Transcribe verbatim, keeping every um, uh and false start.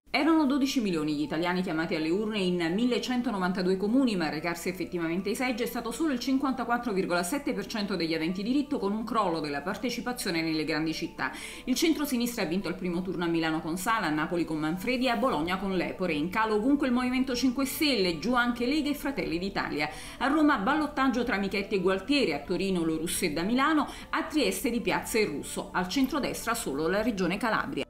Erano dodici milioni gli italiani chiamati alle urne in millecentonovantadue comuni, ma a recarsi effettivamente ai seggi è stato solo il cinquantaquattro virgola sette per cento degli aventi diritto, con un crollo della partecipazione nelle grandi città. Il centro-sinistra ha vinto il primo turno a Milano con Sala, a Napoli con Manfredi e a Bologna con Lepore. In calo ovunque il Movimento cinque Stelle, giù anche Lega e Fratelli d'Italia. A Roma ballottaggio tra Michetti e Gualtieri, a Torino Lo Russo e da Milano, a Trieste Di Piazza e Russo. Al centrodestra solo la Regione Calabria.